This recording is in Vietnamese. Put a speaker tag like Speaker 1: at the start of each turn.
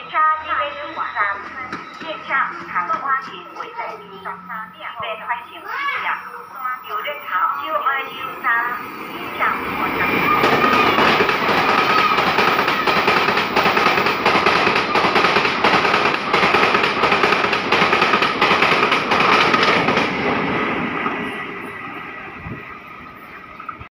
Speaker 1: 车这个路站，列车通花前袂在边，便发生事故，有咧头手爱受伤，影响活动。